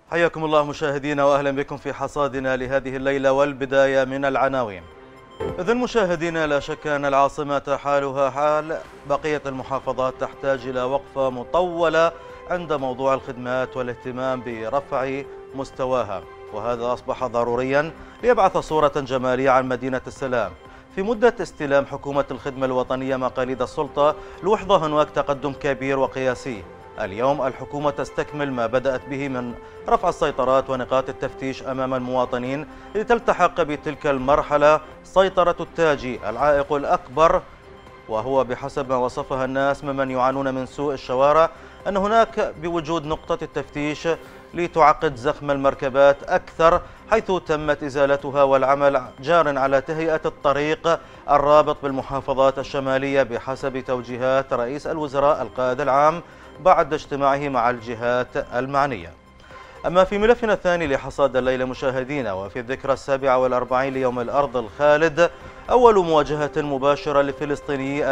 حياكم الله مشاهدينا وأهلا بكم في حصادنا لهذه الليلة، والبداية من العناوين. إذن مشاهدينا، لا شك أن العاصمة حالها حال بقية المحافظات تحتاج إلى وقفة مطولة عند موضوع الخدمات والاهتمام برفع مستواها، وهذا أصبح ضروريا ليبعث صورة جمالية عن مدينة السلام. في مدة استلام حكومة الخدمة الوطنية مقاليد السلطة لوحظة هناك تقدم كبير وقياسي. اليوم الحكومة تستكمل ما بدأت به من رفع السيطرات ونقاط التفتيش أمام المواطنين لتلتحق بتلك المرحلة سيطرة التاجي العائق الأكبر، وهو بحسب ما وصفها الناس ممن يعانون من سوء الشوارع أن هناك بوجود نقطة التفتيش لتعقد زخم المركبات أكثر، حيث تمت إزالتها والعمل جار على تهيئة الطريق الرابط بالمحافظات الشمالية بحسب توجيهات رئيس الوزراء القائد العام بعد اجتماعه مع الجهات المعنية. أما في ملفنا الثاني لحصاد الليلة مشاهدينا، وفي الذكرى 47 ليوم الأرض الخالد، أول مواجهة مباشرة لفلسطيني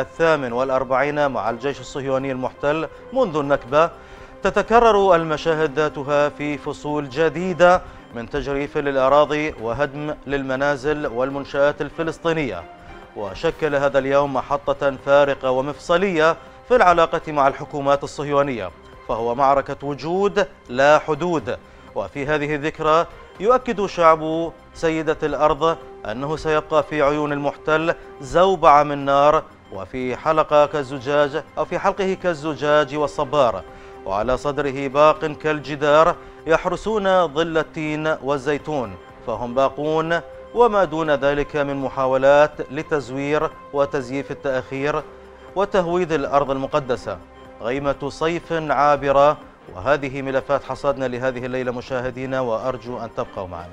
48 مع الجيش الصهيوني المحتل منذ النكبة، تتكرر المشاهد ذاتها في فصول جديدة من تجريف للأراضي وهدم للمنازل والمنشآت الفلسطينية. وشكل هذا اليوم محطة فارقة ومفصلية في العلاقة مع الحكومات الصهيونية، فهو معركة وجود لا حدود. وفي هذه الذكرى يؤكد شعب سيدة الأرض أنه سيبقى في عيون المحتل زوبعة من نار، وفي حلقة كالزجاج أو في حلقه كالزجاج والصبار، وعلى صدره باق كالجدار يحرسون ظل التين والزيتون، فهم باقون، وما دون ذلك من محاولات لتزوير وتزييف التأخير وتهويد الأرض المقدسة. غيمة صيف عابرة، وهذه ملفات حصادنا لهذه الليلة مشاهدينا، وأرجو أن تبقوا معنا.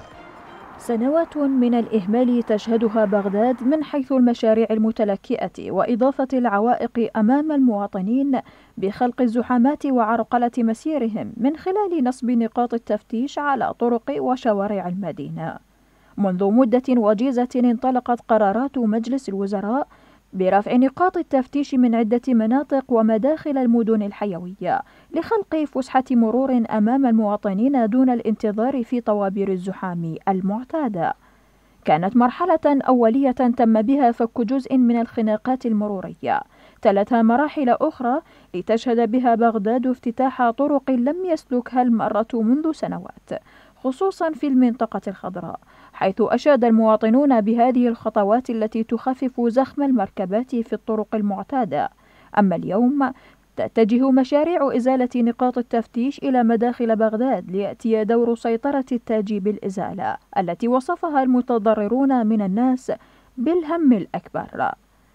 سنوات من الإهمال تشهدها بغداد من حيث المشاريع المتلكئة وإضافة العوائق أمام المواطنين بخلق الزحامات وعرقلة مسيرهم من خلال نصب نقاط التفتيش على طرق وشوارع المدينة. منذ مدة وجيزة انطلقت قرارات مجلس الوزراء برفع نقاط التفتيش من عدة مناطق ومداخل المدن الحيوية لخلق فسحة مرور أمام المواطنين دون الانتظار في طوابير الزحام المعتادة. كانت مرحلة أولية تم بها فك جزء من الخناقات المرورية، تلتها مراحل أخرى لتشهد بها بغداد افتتاح طرق لم يسلكها المرة منذ سنوات، خصوصا في المنطقة الخضراء، حيث أشاد المواطنون بهذه الخطوات التي تخفف زخم المركبات في الطرق المعتادة. أما اليوم تتجه مشاريع إزالة نقاط التفتيش إلى مداخل بغداد ليأتي دور سيطرة التاجي بالإزالة التي وصفها المتضررون من الناس بالهم الأكبر.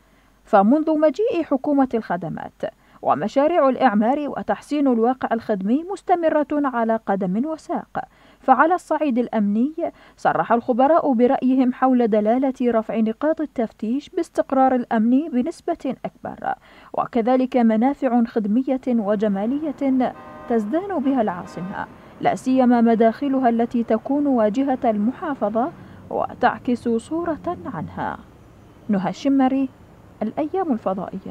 فمنذ مجيء حكومة الخدمات ومشاريع الإعمار وتحسين الواقع الخدمي مستمرة على قدم وساق. فعلى الصعيد الأمني صرح الخبراء برأيهم حول دلالة رفع نقاط التفتيش باستقرار الأمن بنسبة أكبر، وكذلك منافع خدمية وجمالية تزدان بها العاصمة، لا سيما مداخلها التي تكون واجهة المحافظة وتعكس صورة عنها. نهى الشمري، الأيام الفضائية.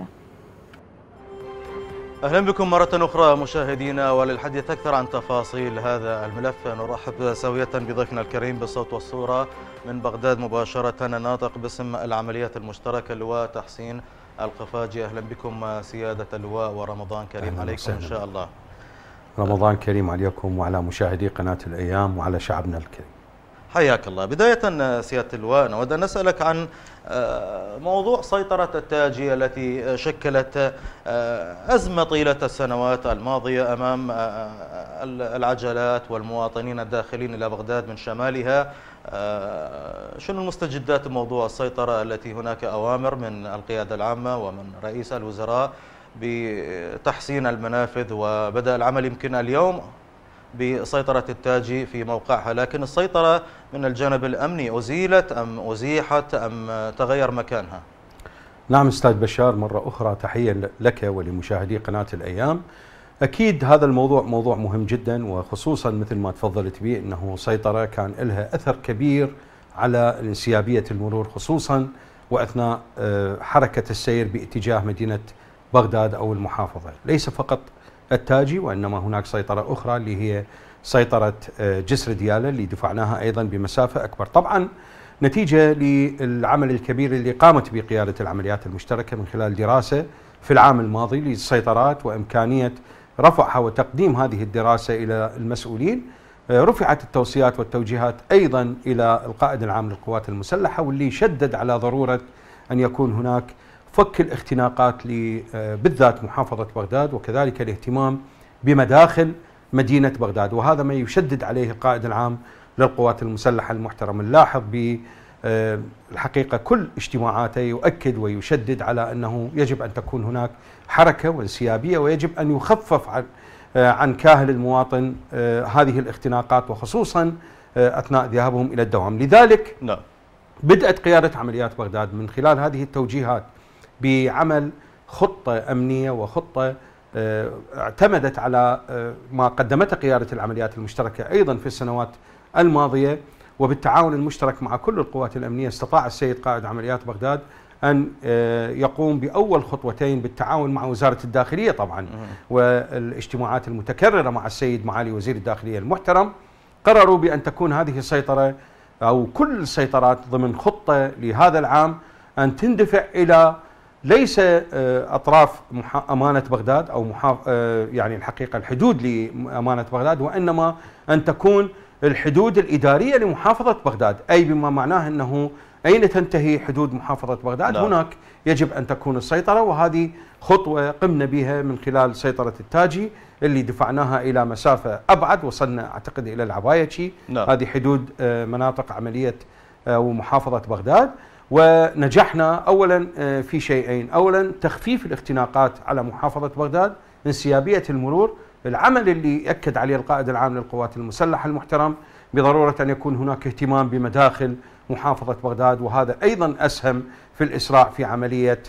أهلا بكم مرة أخرى مشاهدينا، وللحديث أكثر عن تفاصيل هذا الملف نرحب سوية بضيفنا الكريم بالصوت والصورة من بغداد مباشرة، الناطق باسم العمليات المشتركة اللواء تحسين القفاجي. أهلا بكم سيادة اللواء، ورمضان كريم عليكم إن شاء الله. رمضان كريم عليكم وعلى مشاهدي قناة الأيام وعلى شعبنا الكريم. حياك الله. بداية سيادة اللواء، نود أن نسألك عن موضوع سيطرة التاجي التي شكلت أزمة طيلة السنوات الماضية أمام العجلات والمواطنين الداخلين إلى بغداد من شمالها. شنو المستجدات بموضوع السيطرة التي هناك أوامر من القيادة العامة ومن رئيس الوزراء بتحسين المنافذ، وبدأ العمل يمكن اليوم بسيطرة التاجي في موقعها، لكن السيطرة من الجانب الأمني أزيلت أم أزيحت أم تغير مكانها؟ نعم أستاذ بشار، مرة أخرى تحية لك ولمشاهدي قناة الأيام. أكيد هذا الموضوع موضوع مهم جدا، وخصوصا مثل ما تفضلت به أنه سيطرة كان لها أثر كبير على انسيابية المرور، خصوصا وأثناء حركة السير باتجاه مدينة بغداد أو المحافظة، ليس فقط التاجي، وإنما هناك سيطرة أخرى اللي هي سيطرة جسر ديالى اللي دفعناها أيضا بمسافة أكبر. طبعا نتيجة للعمل الكبير اللي قامت بقيادة العمليات المشتركة من خلال دراسة في العام الماضي للسيطرات وإمكانية رفعها وتقديم هذه الدراسة إلى المسؤولين، رفعت التوصيات والتوجيهات أيضا إلى القائد العام للقوات المسلحة، واللي شدد على ضرورة أن يكون هناك فك الاختناقات بالذات محافظة بغداد، وكذلك الاهتمام بمداخل مدينة بغداد، وهذا ما يشدد عليه القائد العام للقوات المسلحة المحترم. نلاحظ بالحقيقة كل اجتماعاته يؤكد ويشدد على أنه يجب أن تكون هناك حركة وانسيابية، ويجب أن يخفف عن كاهل المواطن هذه الاختناقات، وخصوصا أثناء ذهابهم إلى الدوام. لذلك بدأت قيادة عمليات بغداد من خلال هذه التوجيهات بعمل خطة أمنية وخطة اعتمدت على ما قدمته قيادة العمليات المشتركة أيضا في السنوات الماضية، وبالتعاون المشترك مع كل القوات الأمنية استطاع السيد قائد عمليات بغداد أن يقوم بأول خطوتين بالتعاون مع وزارة الداخلية طبعا، والاجتماعات المتكررة مع السيد معالي وزير الداخلية المحترم. قرروا بأن تكون هذه السيطرة أو كل السيطرات ضمن خطة لهذا العام أن تندفع إلى ليس أطراف أمانة بغداد أو يعني الحقيقة الحدود لأمانة بغداد، وإنما أن تكون الحدود الإدارية لمحافظة بغداد، أي بما معناه أنه أين تنتهي حدود محافظة بغداد هناك يجب أن تكون السيطرة. وهذه خطوة قمنا بها من خلال سيطرة التاجي اللي دفعناها إلى مسافة أبعد، وصلنا أعتقد إلى العبايتشي. هذه حدود مناطق عملية ومحافظة بغداد. ونجحنا أولا في شيئين: أولا تخفيف الاختناقات على محافظة بغداد، انسيابية المرور، العمل اللي أكد عليه القائد العام للقوات المسلحة المحترم بضرورة أن يكون هناك اهتمام بمداخل محافظة بغداد، وهذا أيضا أسهم في الإسراع في عملية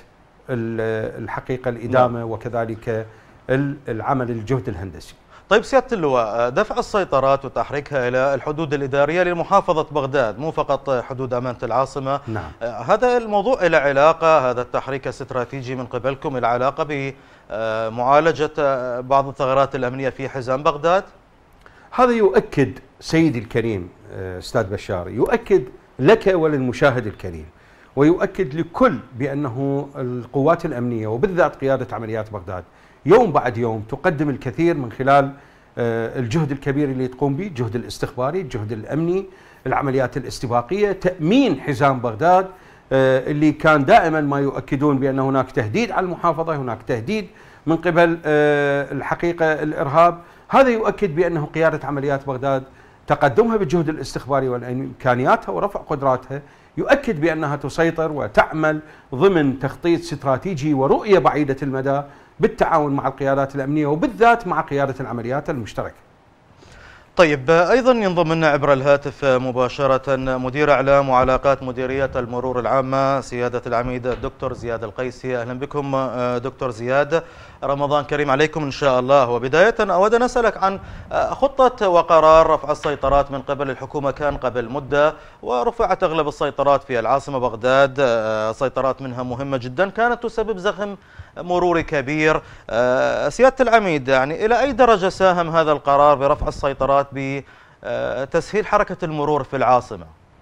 الحقيقة الإدامة وكذلك العمل الجهد الهندسي. طيب سيادة اللواء، دفع السيطرات وتحريكها إلى الحدود الإدارية لمحافظة بغداد، مو فقط حدود أمانة العاصمة. نعم. هذا الموضوع إلى علاقة، هذا التحريك الاستراتيجي من قبلكم إلى علاقة بمعالجة بعض الثغرات الأمنية في حزام بغداد؟ هذا يؤكد سيدي الكريم أستاذ بشار، يؤكد لك وللمشاهد الكريم، ويؤكد لكل بأنه القوات الأمنية وبالذات قيادة عمليات بغداد يوم بعد يوم تقدم الكثير من خلال الجهد الكبير اللي تقوم به، الجهد الاستخباري، الجهد الأمني، العمليات الاستباقية، تأمين حزام بغداد اللي كان دائما ما يؤكدون بأن هناك تهديد على المحافظة، هناك تهديد من قبل الحقيقة الإرهاب. هذا يؤكد بأنه قيادة عمليات بغداد تقدمها بالجهد الاستخباري وإمكانياتها ورفع قدراتها يؤكد بأنها تسيطر وتعمل ضمن تخطيط استراتيجي ورؤية بعيدة المدى بالتعاون مع القيادات الأمنية وبالذات مع قيادة العمليات المشتركة. طيب، أيضا ينضم لنا عبر الهاتف مباشرة مدير أعلام وعلاقات مديرية المرور العامة سيادة العميد الدكتور زياد القيسي. أهلا بكم دكتور زياد، رمضان كريم عليكم إن شاء الله. وبداية أود أن أسألك عن خطة وقرار رفع السيطرات من قبل الحكومة. كان قبل مدة ورفعت أغلب السيطرات في العاصمة بغداد، سيطرات منها مهمة جدا كانت تسبب زخم مروري كبير. سيادة العميد، يعني إلى أي درجة ساهم هذا القرار برفع السيطرات بتسهيل حركة المرور في العاصمة؟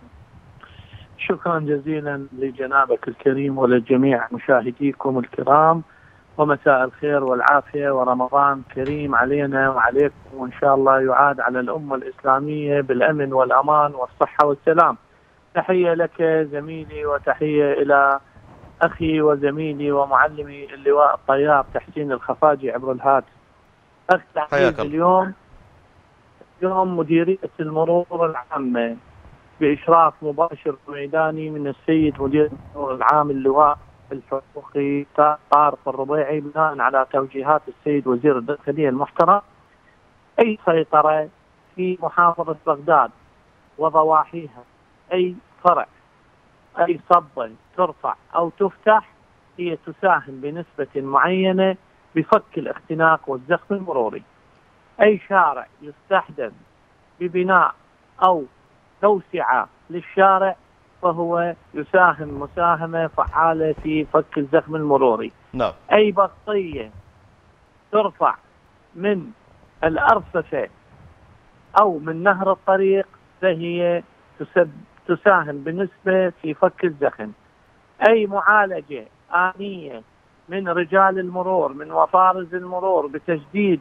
شكرا جزيلا لجنابك الكريم ولجميع مشاهديكم الكرام، ومساء الخير والعافية ورمضان كريم علينا وعليكم، وإن شاء الله يعاد على الأمة الإسلامية بالأمن والأمان والصحة والسلام. تحية لك زميلي وتحية إلى أخي وزميلي ومعلمي اللواء الطيار تحسين الخفاجي عبر الهاتف. أخ تحية اليوم مديرية المرور العامة بإشراف مباشر وميداني من السيد مدير المرور العام اللواء الحقوقي طارق الربيعي، بناء على توجيهات السيد وزير الداخلية المحترم، أي سيطرة في محافظة بغداد وضواحيها، أي فرع، أي صبة ترفع أو تفتح، هي تساهم بنسبة معينة بفك الاختناق والزخم المروري. أي شارع يستخدم ببناء أو توسعة للشارع فهو يساهم مساهمة فعالة في فك الزخم المروري. نعم. أي بسطية ترفع من الأرصفة أو من نهر الطريق فهي تساهم بنسبة في فك الزخم. أي معالجة آنية من رجال المرور، من وفارز المرور، بتجديد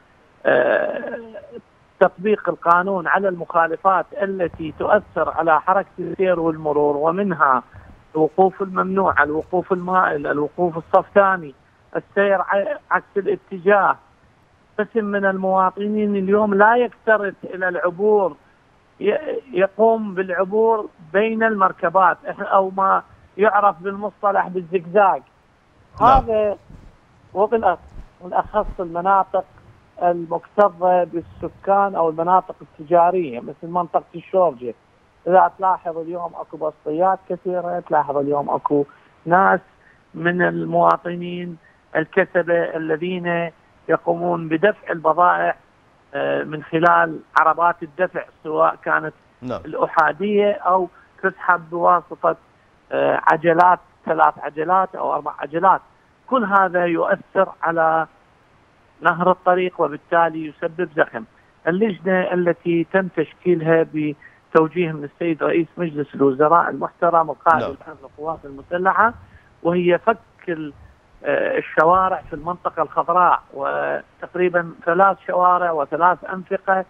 تطبيق القانون على المخالفات التي تؤثر على حركة السير والمرور، ومنها الوقوف الممنوع، الوقوف المائل، الوقوف الصف ثاني، السير عكس الاتجاه. قسم من المواطنين اليوم لا يكترث إلى العبور، يقوم بالعبور بين المركبات أو ما يعرف بالمصطلح بالزجزاج. هذا وبالأخص المناطق المكتظة بالسكان أو المناطق التجارية مثل منطقة الشورجة. إذا تلاحظ اليوم أكو بسطيات كثيرة، تلاحظ اليوم أكو ناس من المواطنين الكسبة الذين يقومون بدفع البضائع من خلال عربات الدفع، سواء كانت الأحادية أو تسحب بواسطة عجلات، 3 عجلات أو 4 عجلات. كل هذا يؤثر على نهر الطريق وبالتالي يسبب زخم. اللجنة التي تم تشكيلها بتوجيه من السيد رئيس مجلس الوزراء المحترم القائد العام للقوات المسلحة، وهي فك الشوارع في المنطقة الخضراء، وتقريبا 3 شوارع و3 أنفقة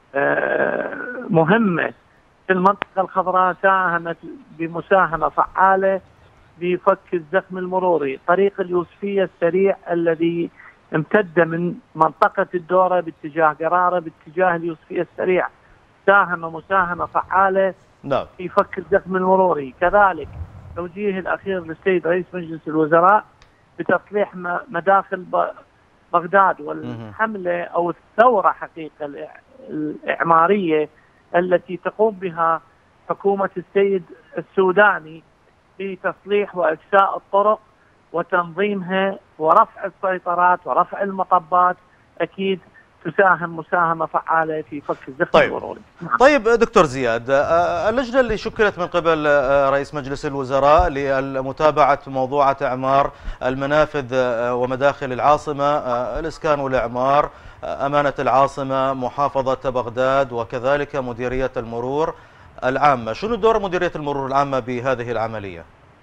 مهمة في المنطقة الخضراء ساهمت بمساهمة فعالة بفك الزخم المروري. طريق اليوسفية السريع الذي امتد من منطقة الدورة باتجاه قرارة باتجاه اليوسفية السريع ساهم مساهمة فعالة في فك الزخم المروري. كذلك توجيه الأخير للسيد رئيس مجلس الوزراء بتصليح مداخل بغداد، والحملة أو الثورة حقيقة الإعمارية التي تقوم بها حكومة السيد السوداني بتصليح وإفساء الطرق وتنظيمها ورفع السيطرات ورفع المطبات، أكيد تساهم مساهمة فعالة في فك الزخم المروري. طيب دكتور زياد، اللجنة اللي شكلت من قبل رئيس مجلس الوزراء لمتابعة موضوع إعمار المنافذ ومداخل العاصمة، الإسكان والإعمار، أمانة العاصمة، محافظة بغداد، وكذلك مديرية المرور العامة، شنو دور مديرية المرور العامة بهذه العملية؟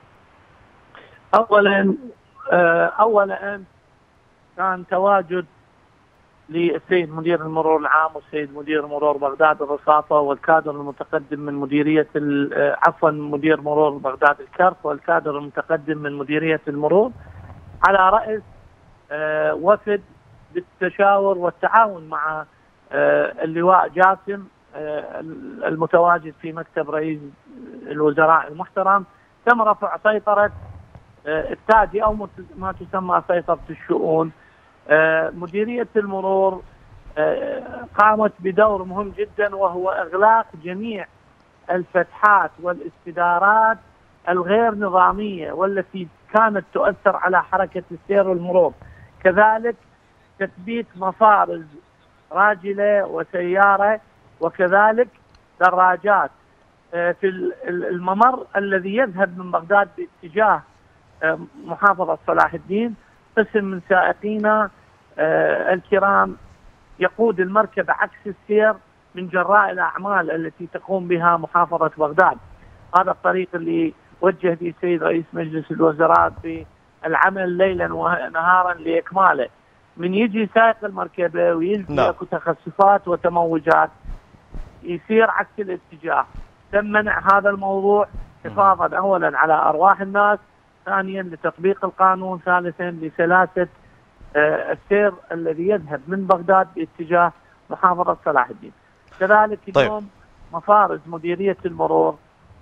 أولا كان تواجد للسيد مدير المرور العام والسيد مدير مرور بغداد الرصافة والكادر المتقدم من مديرية مدير مرور بغداد الكرف والكادر المتقدم من مديرية المرور على رأس وفد بالتشاور والتعاون مع اللواء جاسم المتواجد في مكتب رئيس الوزراء المحترم. تم رفع سيطرة التاجي أو ما تسمى سيطرة الشؤون. مديرية المرور قامت بدور مهم جدا، وهو إغلاق جميع الفتحات والاستدارات الغير نظامية والتي كانت تؤثر على حركة السير والمرور. كذلك تثبيت مفارز راجلة وسيارة وكذلك دراجات في الممر الذي يذهب من بغداد باتجاه محافظة صلاح الدين. قسم من سائقينا الكرام يقود المركبة عكس السير من جراء الأعمال التي تقوم بها محافظة بغداد. هذا الطريق اللي وجه به السيد رئيس مجلس الوزراء بالعمل ليلا ونهارا لإكماله. من يجي سائق المركبة ويلقي اكو تخسفات وتموجات يسير عكس الاتجاه. تم منع هذا الموضوع حفاظا أولا على أرواح الناس، ثانيا لتطبيق القانون، ثالثا لسلاسة السير الذي يذهب من بغداد باتجاه محافظة صلاح الدين. كذلك اليوم مفارز مديرية المرور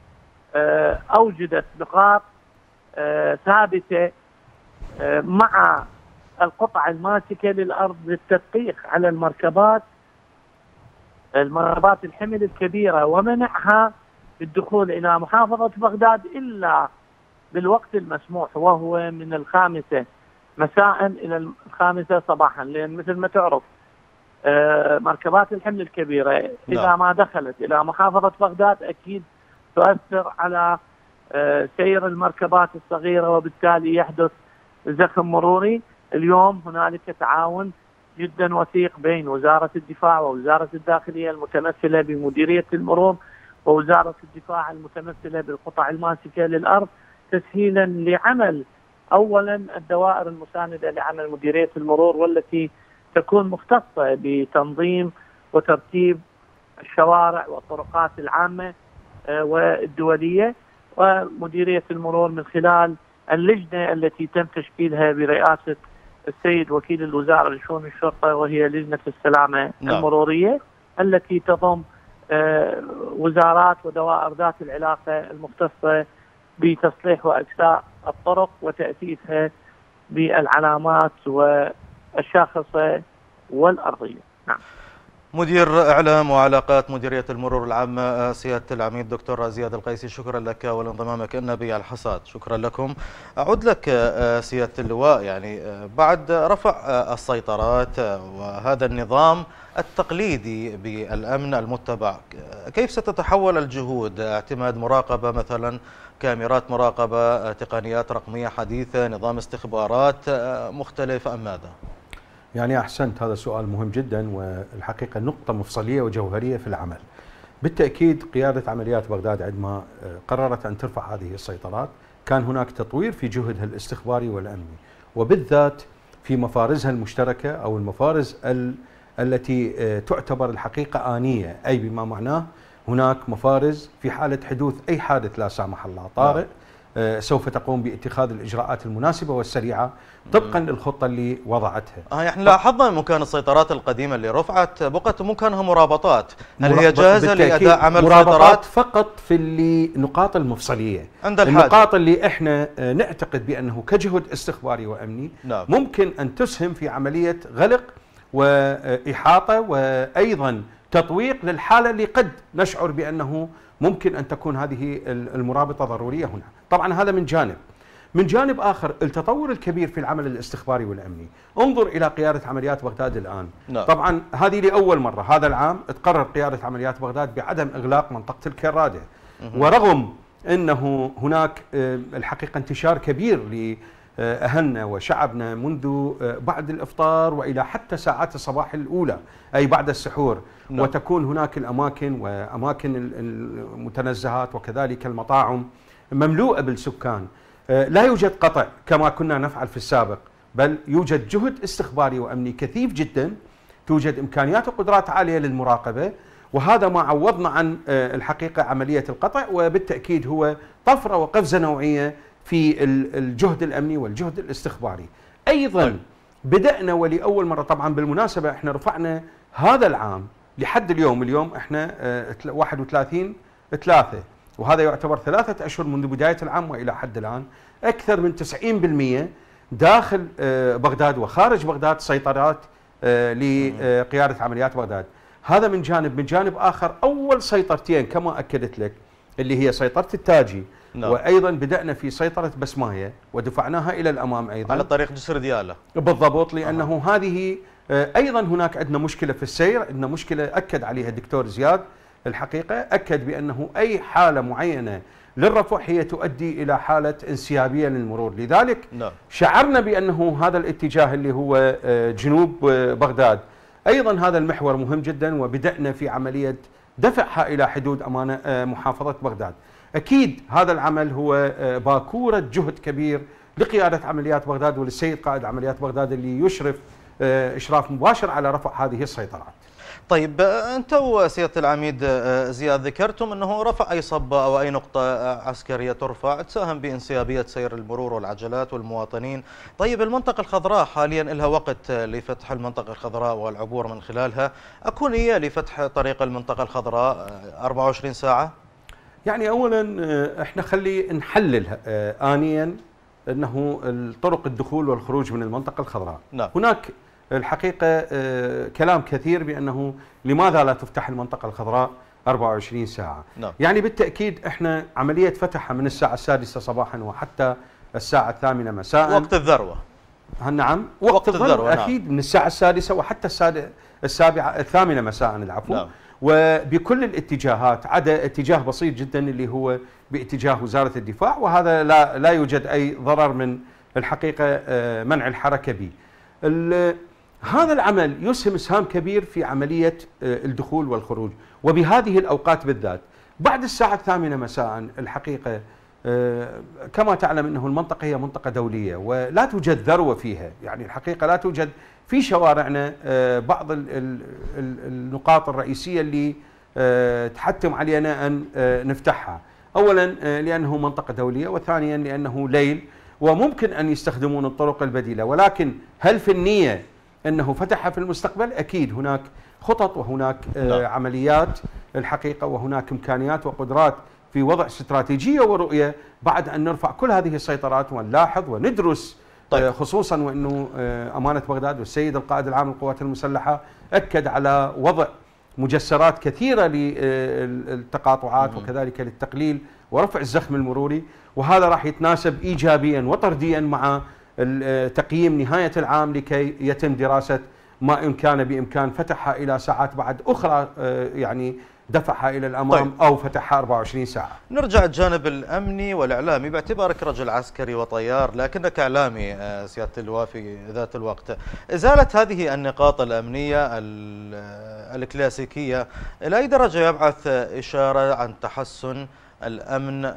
أوجدت نقاط ثابتة مع القطع الماسكة للأرض للتدقيق على المركبات الحمل الكبيرة ومنعها بالدخول إلى محافظة بغداد إلا بالوقت المسموح، وهو من 5 مساء إلى 5 صباحا، لأن مثل ما تعرف مركبات الحمل الكبيرة إذا ما دخلت إلى محافظة بغداد أكيد تؤثر على سير المركبات الصغيرة وبالتالي يحدث زخم مروري. اليوم هنالك تعاون جدا وثيق بين وزارة الدفاع ووزارة الداخلية المتمثلة بمديرية المرور ووزارة الدفاع المتمثلة بالقطع الماسكة للأرض، تسهيلا لعمل أولا الدوائر المساندة لعمل مديرية المرور، والتي تكون مختصة بتنظيم وترتيب الشوارع والطرقات العامة والدولية، ومديرية المرور من خلال اللجنة التي تم تشكيلها برئاسة السيد وكيل الوزارة لشؤون الشرطة، وهي لجنة السلامة المرورية، التي تضم وزارات ودوائر ذات العلاقة المختصة بتصليح وإكساء الطرق وتأسيسها بالعلامات والشاخصة والأرضية. نعم. مدير إعلام وعلاقات مديرية المرور العامة سيادة العميد دكتور زياد القيسي، شكرا لك ولانضمامك لنا بالحصاد. شكرا لكم. أعود لك سيادة اللواء، يعني بعد رفع السيطرات وهذا النظام التقليدي بالأمن المتبع، كيف ستتحول الجهود؟ اعتماد مراقبة مثلا، كاميرات مراقبة، تقنيات رقمية حديثة، نظام استخبارات مختلف أم ماذا؟ يعني أحسنت، هذا سؤال مهم جدا، والحقيقة نقطة مفصلية وجوهرية في العمل. بالتأكيد قيادة عمليات بغداد عندما قررت أن ترفع هذه السيطرات كان هناك تطوير في جهدها الاستخباري والأمني، وبالذات في مفارزها المشتركة أو المفارز التي تعتبر الحقيقة آنية، أي بما معناه هناك مفارز في حالة حدوث أي حادث لا سامح الله طارئ سوف تقوم باتخاذ الإجراءات المناسبة والسريعة طبقا للخطة اللي وضعتها. يعني لاحظنا مكان السيطرات القديمة اللي رفعت بقت مكانها مرابطات، هل هي جاهزة لأداء عمل مرابطات فقط في النقاط المفصلية عند الحاجة. النقاط اللي احنا نعتقد بأنه كجهد استخباري وأمني ممكن أن تسهم في عملية غلق وإحاطة وأيضا تطويق للحالة اللي قد نشعر بأنه ممكن أن تكون هذه المرابطة ضرورية هنا. طبعا هذا من جانب. من جانب آخر التطور الكبير في العمل الاستخباري والأمني، انظر إلى قيادة عمليات بغداد الآن. طبعا هذه لأول مرة هذا العام تقرر قيادة عمليات بغداد بعدم إغلاق منطقة الكرادة، ورغم أنه هناك الحقيقة انتشار كبير لأهلنا وشعبنا منذ بعد الإفطار وإلى حتى ساعات الصباح الأولى أي بعد السحور، وتكون هناك الأماكن وأماكن المتنزهات وكذلك المطاعم مملوءة بالسكان. لا يوجد قطع كما كنا نفعل في السابق، بل يوجد جهد استخباري وأمني كثيف جدا، توجد إمكانيات وقدرات عالية للمراقبة، وهذا ما عوضنا عن الحقيقة عملية القطع، وبالتأكيد هو طفرة وقفزة نوعية في الجهد الأمني والجهد الاستخباري. أيضا بدأنا ولأول مرة، طبعا بالمناسبة احنا رفعنا هذا العام لحد اليوم احنا 31/3، وهذا يعتبر 3 أشهر منذ بداية العام وإلى حد الآن، أكثر من 90% داخل بغداد وخارج بغداد سيطرات لقيادة عمليات بغداد. هذا من جانب. من جانب آخر أول سيطرتين كما أكدت لك اللي هي سيطرة التاجي، وأيضا بدأنا في سيطرة بسماية ودفعناها إلى الأمام أيضا على طريق جسر ديالى. بالضبط، لأنه هذه أيضا هناك عندنا مشكلة في السير، عندنا مشكلة أكد عليها الدكتور زياد الحقيقة، أكد بأنه أي حالة معينة للرفع هي تؤدي إلى حالة انسيابية للمرور، لذلك شعرنا بأنه هذا الاتجاه اللي هو جنوب بغداد أيضا هذا المحور مهم جدا، وبدأنا في عملية دفعها إلى حدود محافظة بغداد. أكيد هذا العمل هو باكورة جهد كبير لقيادة عمليات بغداد وللسيد قائد عمليات بغداد اللي يشرف إشراف مباشر على رفع هذه السيطرات. طيب أنتم سيادة العميد زياد ذكرتم أنه رفع أي صبة أو أي نقطة عسكرية ترفع تساهم بانسيابية سير المرور والعجلات والمواطنين. طيب المنطقة الخضراء حاليا لها وقت لفتح المنطقة الخضراء والعبور من خلالها، أكون هي لفتح طريق المنطقة الخضراء 24 ساعة؟ يعني أولا احنا خلي نحلل آنيا أنه طرق الدخول والخروج من المنطقة الخضراء. هناك الحقيقة كلام كثير بأنه لماذا لا تفتح المنطقة الخضراء 24 ساعة. يعني بالتأكيد احنا عملية فتحها من الساعة 6 صباحا وحتى الساعة 8 مساء وقت الذروة. نعم وقت الذروة أكيد من الساعة 6 وحتى السابعة 8 مساء العفو. وبكل الاتجاهات عدا اتجاه بسيط جدا اللي هو باتجاه وزارة الدفاع، وهذا لا يوجد أي ضرر من الحقيقة منع الحركة به. هذا العمل يسهم اسهام كبير في عملية الدخول والخروج، وبهذه الأوقات بالذات بعد الساعة 8 مساء الحقيقة كما تعلم أنه المنطقة هي منطقة دولية ولا توجد ذروة فيها، يعني الحقيقة لا توجد في شوارعنا بعض النقاط الرئيسية اللي تحتم علينا أن نفتحها، أولا لأنه منطقة دولية، وثانيا لأنه ليل وممكن أن يستخدمون الطرق البديلة، ولكن هل في النية أنه فتحها في المستقبل؟ أكيد هناك خطط وهناك عمليات الحقيقة، وهناك إمكانيات وقدرات في وضع استراتيجية ورؤية بعد أن نرفع كل هذه السيطرات ونلاحظ وندرس. طيب. خصوصا وأنه أمانة بغداد والسيد القائد العام للقوات المسلحة أكد على وضع مجسرات كثيرة للتقاطعات وكذلك للتقليل ورفع الزخم المروري، وهذا راح يتناسب إيجابيا وطرديا مع تقييم نهاية العام لكي يتم دراسة ما إن كان بإمكان فتحها إلى ساعات بعد أخرى، يعني دفعها إلى الأمام. طيب. أو فتحها 24 ساعة. نرجع الجانب الأمني والإعلامي، باعتبارك رجل عسكري وطيار لكنك إعلامي سيادة اللواء في ذات الوقت، إزالة هذه النقاط الأمنية الكلاسيكية إلى أي درجة يبعث إشارة عن تحسن الأمن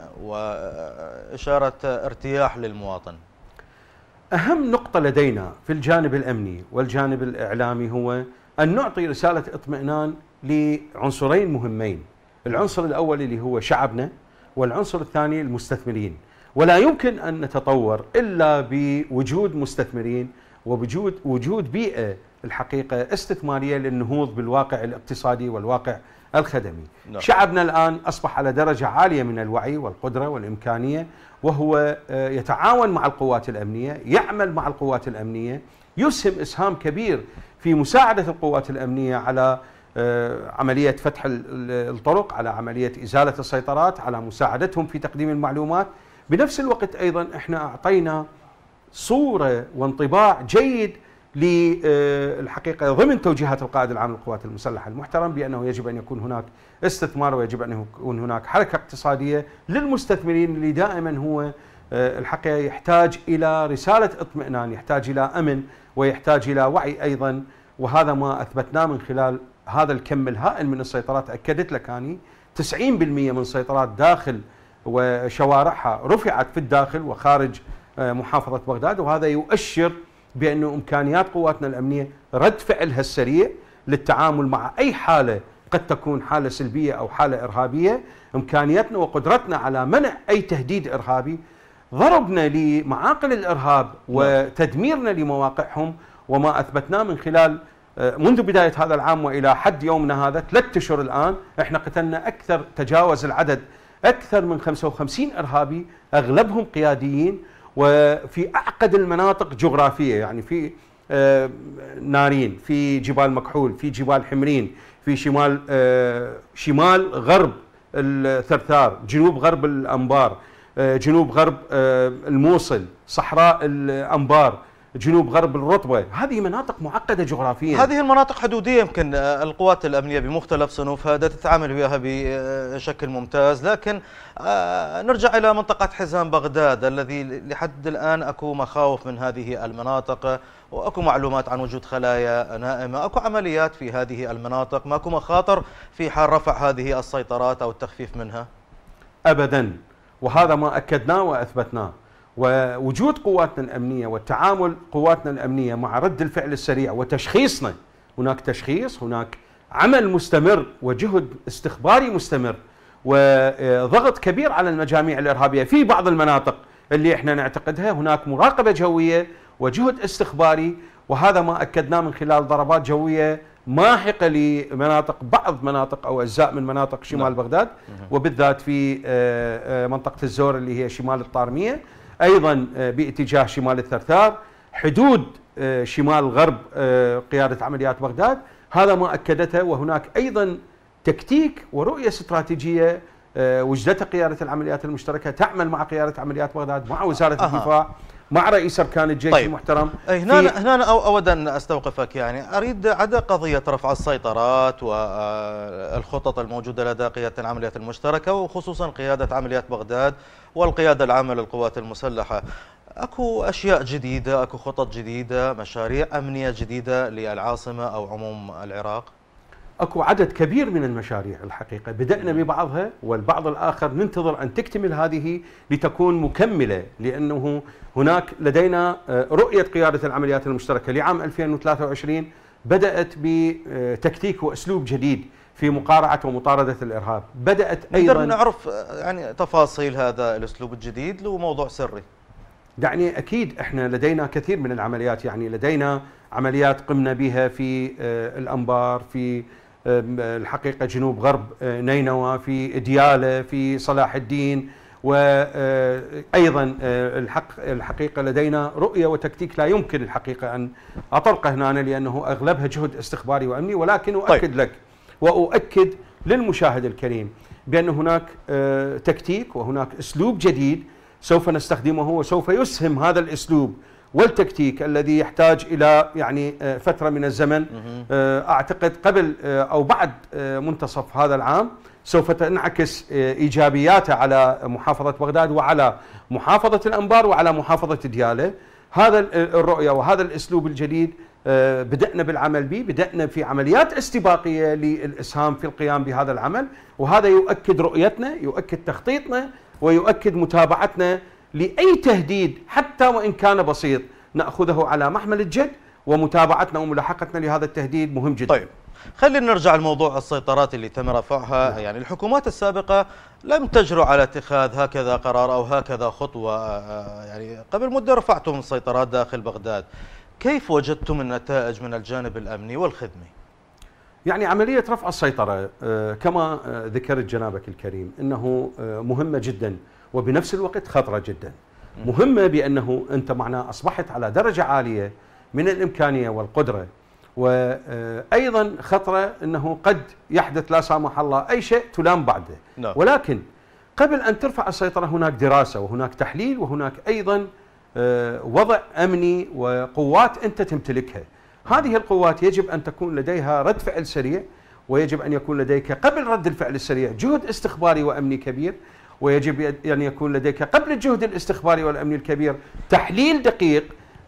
وإشارة ارتياح للمواطن؟ أهم نقطة لدينا في الجانب الأمني والجانب الإعلامي هو أن نعطي رسالة اطمئنان لعنصرين مهمين، العنصر الأول اللي هو شعبنا، والعنصر الثاني المستثمرين، ولا يمكن أن نتطور إلا بوجود مستثمرين ووجود بيئة الحقيقة استثمارية للنهوض بالواقع الاقتصادي والواقع الخدمي. شعبنا الآن أصبح على درجة عالية من الوعي والقدرة والإمكانية، وهو يتعاون مع القوات الأمنية، يعمل مع القوات الأمنية، يسهم إسهام كبير في مساعدة القوات الأمنية على عملية فتح الطرق، على عملية إزالة السيطرات، على مساعدتهم في تقديم المعلومات. بنفس الوقت أيضا إحنا أعطينا صورة وانطباع جيد للحقيقة ضمن توجيهات القائد العام للقوات المسلحة المحترم بأنه يجب أن يكون هناك استثمار ويجب أن يكون هناك حركة اقتصادية للمستثمرين، اللي دائما هو الحقيقة يحتاج إلى رسالة اطمئنان، يحتاج إلى أمن ويحتاج إلى وعي أيضا، وهذا ما أثبتناه من خلال هذا الكم الهائل من السيطرات. أكدت لك أني 90% من سيطرات داخل وشوارعها رفعت في الداخل وخارج محافظة بغداد، وهذا يؤشر بأن إمكانيات قواتنا الأمنية رد فعلها السريع للتعامل مع أي حالة قد تكون حالة سلبية أو حالة إرهابية، إمكانياتنا وقدرتنا على منع أي تهديد إرهابي، ضربنا لمعاقل الإرهاب وتدميرنا لمواقعهم، وما أثبتناه من خلال منذ بداية هذا العام وإلى حد يومنا هذا 3 أشهر الآن، إحنا قتلنا تجاوز العدد أكثر من 55 إرهابي، أغلبهم قياديين وفي أعقد المناطق جغرافية، يعني في نارين، في جبال مكحول، في جبال حمرين، في شمال غرب الثرثار، جنوب غرب الأنبار، جنوب غرب الموصل، صحراء الأنبار، جنوب غرب الرطبة. هذه مناطق معقدة جغرافيا. هذه المناطق حدودية يمكن القوات الأمنية بمختلف صنوفها تتعامل وياها بشكل ممتاز، لكن نرجع إلى منطقة حزام بغداد الذي لحد الآن أكو مخاوف من هذه المناطق، وأكو معلومات عن وجود خلايا نائمة، أكو عمليات في هذه المناطق، ماكو مخاطر في حال رفع هذه السيطرات أو التخفيف منها؟ أبدا، وهذا ما أكدناه وأثبتناه. ووجود قواتنا الأمنية والتعامل قواتنا الأمنية مع رد الفعل السريع وتشخيصنا، هناك تشخيص، هناك عمل مستمر وجهد استخباري مستمر وضغط كبير على المجاميع الإرهابية في بعض المناطق اللي احنا نعتقدها، هناك مراقبة جوية وجهد استخباري، وهذا ما أكدناه من خلال ضربات جوية ماحقة لمناطق، بعض مناطق أو أجزاء من مناطق شمال بغداد، وبالذات في منطقة الزور اللي هي شمال الطارمية، أيضا باتجاه شمال الثرثار، حدود شمال غرب قيادة عمليات بغداد. هذا ما أكدته، وهناك أيضا تكتيك ورؤية استراتيجية وجدتها قيادة العمليات المشتركة، تعمل مع قيادة عمليات بغداد، مع وزارة الدفاع، مع رئيس أركان الجيش المحترم. هنا أود أن أستوقفك، يعني أريد عدا قضية رفع السيطرات والخطط الموجودة لدى قيادة العمليات المشتركة، وخصوصا قيادة عمليات بغداد والقيادة العامة للقوات المسلحة، اكو اشياء جديده، اكو خطط جديده، مشاريع امنيه جديده للعاصمه او عموم العراق؟ اكو عدد كبير من المشاريع الحقيقه، بدأنا ببعضها والبعض الاخر ننتظر ان تكتمل هذه لتكون مكمله، لانه هناك لدينا رؤيه قياده العمليات المشتركه لعام 2023 بدأت بتكتيك واسلوب جديد في مقارعه ومطارده الارهاب، بدأت ايضا نقدر نعرف يعني تفاصيل هذا الاسلوب الجديد له موضوع سري؟ يعني اكيد احنا لدينا كثير من العمليات، يعني لدينا عمليات قمنا بها في الانبار، في الحقيقه جنوب غرب نينوى، في دياله، في صلاح الدين، وايضا الحقيقه لدينا رؤيه وتكتيك لا يمكن الحقيقه ان اطرقه هنا لانه اغلبها جهد استخباري وامني، ولكن اؤكد لك واؤكد للمشاهد الكريم بان هناك تكتيك وهناك اسلوب جديد سوف نستخدمه، وسوف يسهم هذا الاسلوب والتكتيك الذي يحتاج الى يعني فتره من الزمن، اعتقد قبل او بعد منتصف هذا العام سوف تنعكس ايجابياته على محافظه بغداد وعلى محافظه الانبار وعلى محافظه دياله. هذا الرؤيه وهذا الاسلوب الجديد بدأنا بالعمل به، بدأنا في عمليات استباقيه للاسهام في القيام بهذا العمل، وهذا يؤكد رؤيتنا، يؤكد تخطيطنا، ويؤكد متابعتنا لأي تهديد حتى وإن كان بسيط نأخذه على محمل الجد، ومتابعتنا وملاحقتنا لهذا التهديد مهم جدا. طيب خلينا نرجع لموضوع السيطرات اللي تم رفعها. يعني الحكومات السابقة لم تجرؤ على اتخاذ هكذا قرار أو هكذا خطوة، يعني قبل مدة رفعتم السيطرات داخل بغداد، كيف وجدتم النتائج من الجانب الأمني والخدمي؟ يعني عملية رفع السيطرة كما ذكرت جنابك الكريم أنه مهمة جدا، وبنفس الوقت خطرة جدا. مهمة بأنه أنت معناه أصبحت على درجة عالية من الإمكانية والقدرة، وأيضا خطرة أنه قد يحدث لا سامح الله أي شيء تلام بعده. ولكن قبل أن ترفع السيطرة هناك دراسة وهناك تحليل وهناك أيضا وضع أمني وقوات أنت تمتلكها. هذه القوات يجب أن تكون لديها رد فعل سريع، ويجب أن يكون لديك قبل رد الفعل السريع جهد استخباري وأمني كبير، ويجب أن يكون لديك قبل الجهد الاستخباري والأمني الكبير تحليل دقيق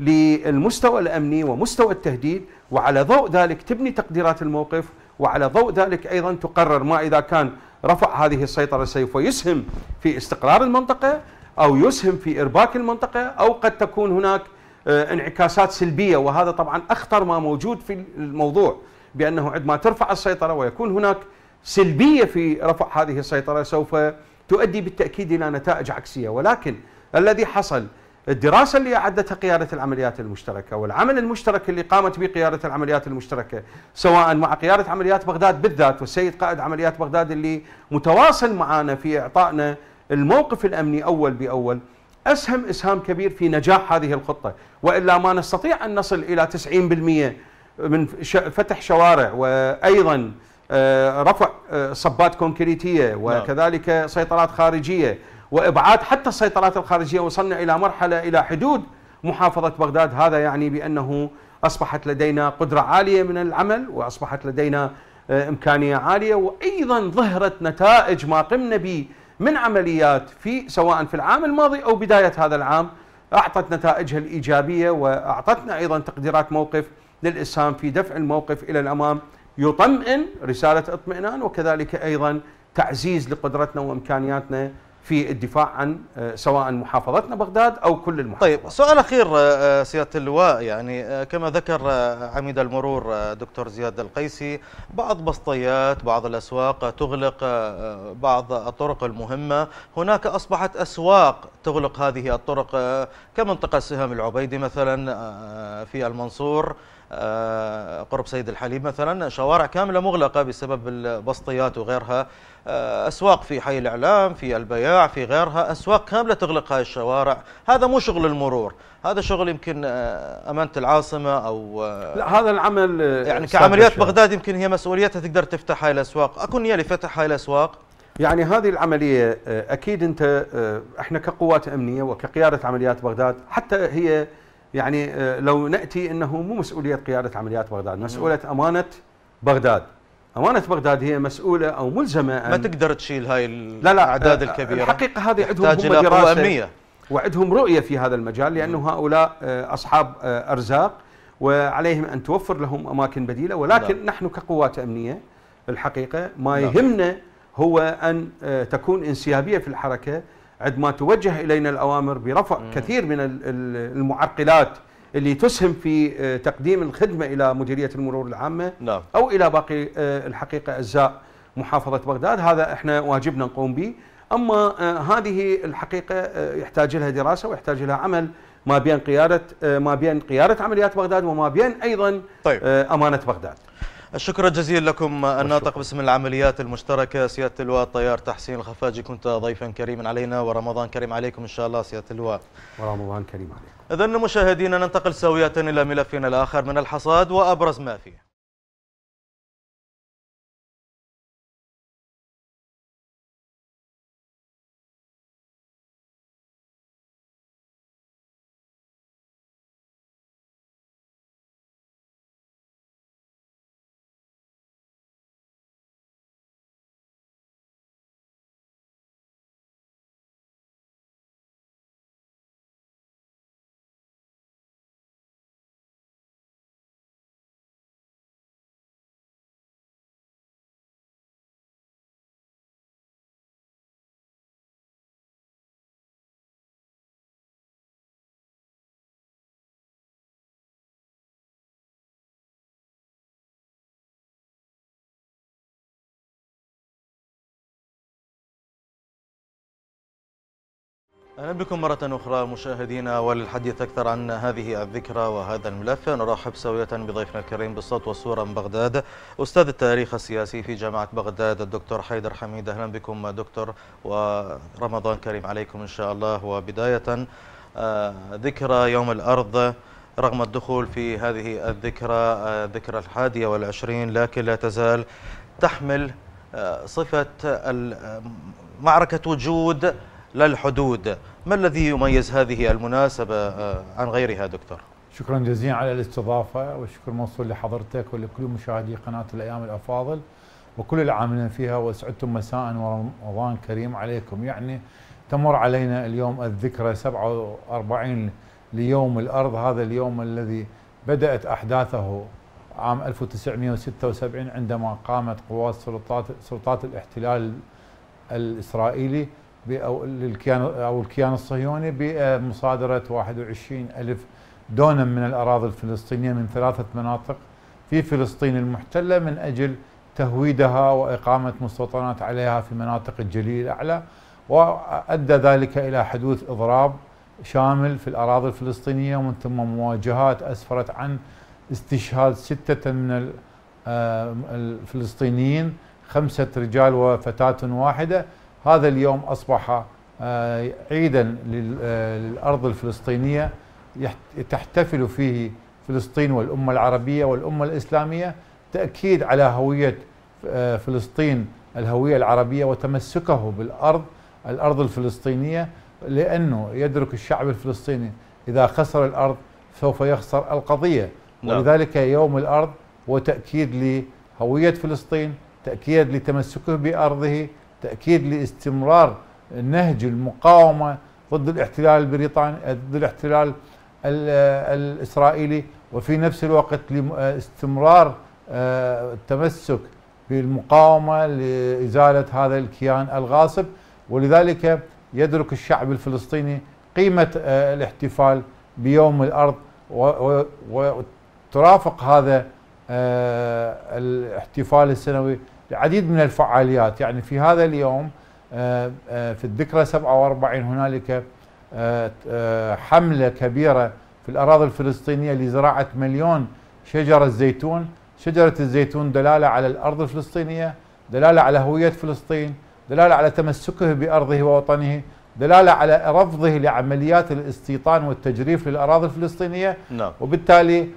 للمستوى الأمني ومستوى التهديد، وعلى ضوء ذلك تبني تقديرات الموقف، وعلى ضوء ذلك أيضا تقرر ما إذا كان رفع هذه السيطرة سوف يسهم في استقرار المنطقة أو يسهم في إرباك المنطقة، أو قد تكون هناك انعكاسات سلبية. وهذا طبعا أخطر ما موجود في الموضوع، بأنه عندما ترفع السيطرة ويكون هناك سلبية في رفع هذه السيطرة سوف تؤدي بالتأكيد إلى نتائج عكسية. ولكن الذي حصل، الدراسة اللي أعدتها قيادة العمليات المشتركة والعمل المشترك اللي قامت به قيادة العمليات المشتركة سواء مع قيادة عمليات بغداد بالذات والسيد قائد عمليات بغداد اللي متواصل معنا في إعطائنا الموقف الأمني أول بأول، أسهم إسهام كبير في نجاح هذه الخطة. وإلا ما نستطيع أن نصل إلى 90% من فتح شوارع، وأيضا رفع صبات كونكريتية، وكذلك سيطرات خارجية وإبعاد حتى السيطرات الخارجية. وصلنا إلى مرحلة إلى حدود محافظة بغداد. هذا يعني بأنه أصبحت لدينا قدرة عالية من العمل، وأصبحت لدينا إمكانية عالية، وأيضا ظهرت نتائج ما قمنا به من عمليات في سواء في العام الماضي أو بداية هذا العام أعطت نتائجها الإيجابية، وأعطتنا أيضا تقديرات موقف للإسهام في دفع الموقف إلى الأمام يطمئن، رسالة اطمئنان، وكذلك أيضا تعزيز لقدرتنا وإمكانياتنا في الدفاع عن سواء محافظتنا بغداد أو كل المحافظات. طيب سؤال أخير سيادة اللواء، يعني كما ذكر عميد المرور دكتور زياد القيسي، بعض بسطيات بعض الأسواق تغلق، بعض الطرق المهمة، هناك أصبحت أسواق تغلق هذه الطرق كمنطقة سهام العبيدي مثلا في المنصور قرب سيد الحليب مثلا، شوارع كاملة مغلقة بسبب البسطيات وغيرها، أسواق في حي الإعلام، في البياع، في غيرها، أسواق كاملة تغلق هاي الشوارع. هذا مو شغل المرور، هذا شغل يمكن أمانة العاصمة أو لا، هذا العمل يعني كعمليات بغداد يمكن هي مسؤوليتها تقدر تفتح هاي الأسواق. أكو نية لفتح هاي الأسواق؟ يعني هذه العملية أكيد أنت إحنا كقوات أمنية وكقيادة عمليات بغداد، حتى هي يعني لو نأتي أنه مو مسؤولية قيادة عمليات بغداد، مسؤولة أمانة بغداد. أمانة بغداد هي مسؤولة أو ملزمة ما تقدر تشيل هاي الأعداد الكبيرة. الحقيقة هذه عندهم هم دراسة أمنية. وعندهم رؤية في هذا المجال، لأنه هؤلاء أصحاب أرزاق وعليهم أن توفر لهم أماكن بديلة. ولكن نحن كقوات أمنية الحقيقة ما يهمنا هو أن تكون انسيابية في الحركة عندما توجه إلينا الأوامر برفع كثير من المعرقلات اللي تسهم في تقديم الخدمة إلى مديرية المرور العامة أو إلى باقي الحقيقة أجزاء محافظة بغداد. هذا إحنا واجبنا نقوم به. أما هذه الحقيقة يحتاج لها دراسة ويحتاج لها عمل ما بين قيادة عمليات بغداد وما بين أيضا أمانة بغداد. الشكر الجزيل لكم الناطق باسم العمليات المشتركة سيادة اللواء الطيار تحسين الخفاجي، كنت ضيفا كريما علينا، ورمضان كريم عليكم إن شاء الله سيادة اللواء. ورمضان كريم عليكم. إذن مشاهدينا ننتقل سوية إلى ملفنا الآخر من الحصاد وأبرز ما فيه. أهلا بكم مرة أخرى مشاهدينا، وللحديث أكثر عن هذه الذكرى وهذا الملف نرحب سوية بضيفنا الكريم بالصوت والصورة من بغداد، أستاذ التاريخ السياسي في جامعة بغداد الدكتور حيدر حميد. أهلا بكم دكتور، ورمضان كريم عليكم إن شاء الله. وبداية ذكرى يوم الأرض، رغم الدخول في هذه الذكرى 21، لكن لا تزال تحمل صفة معركة وجود للحدود. ما الذي يميز هذه المناسبة عن غيرها دكتور؟ شكرا جزيلا على الاستضافة، والشكر موصول لحضرتك ولكل مشاهدي قناة الأيام الأفاضل وكل العاملين فيها، واسعدتم مساء ورمضان كريم عليكم. يعني تمر علينا اليوم الذكرى 47 ليوم الأرض، هذا اليوم الذي بدأت أحداثه عام 1976 عندما قامت قوات سلطات الاحتلال الإسرائيلي الكيان الصهيوني بمصادرة 21,000 دونم من الأراضي الفلسطينية من 3 مناطق في فلسطين المحتلة من أجل تهويدها وإقامة مستوطنات عليها في مناطق الجليل الأعلى، وأدى ذلك إلى حدوث إضراب شامل في الأراضي الفلسطينية، ومن ثم مواجهات أسفرت عن استشهاد 6 من الفلسطينيين، 5 رجال وفتاة واحدة. هذا اليوم أصبح عيدا للأرض الفلسطينية تحتفل فيه فلسطين والأمة العربية والأمة الإسلامية، تأكيد على هوية فلسطين الهوية العربية وتمسكه الأرض الفلسطينية، لأنه يدرك الشعب الفلسطيني إذا خسر الأرض سوف يخسر القضية. ولذلك يوم الأرض هو تأكيد لهوية فلسطين، تأكيد لتمسكه بأرضه، تأكيد لاستمرار نهج المقاومة ضد الاحتلال البريطاني، ضد الاحتلال الإسرائيلي، وفي نفس الوقت لاستمرار التمسك بالمقاومة لإزالة هذا الكيان الغاصب. ولذلك يدرك الشعب الفلسطيني قيمة الاحتفال بيوم الأرض، وترافق هذا الاحتفال السنوي العديد من الفعاليات. يعني في هذا اليوم في الذكرى 47 هنالك حملة كبيرة في الأراضي الفلسطينية لزراعة 1,000,000 شجرة زيتون. شجرة الزيتون دلالة على الأرض الفلسطينية، دلالة على هوية فلسطين، دلالة على تمسكه بأرضه ووطنه، دلالة على رفضه لعمليات الاستيطان والتجريف للأراضي الفلسطينية. وبالتالي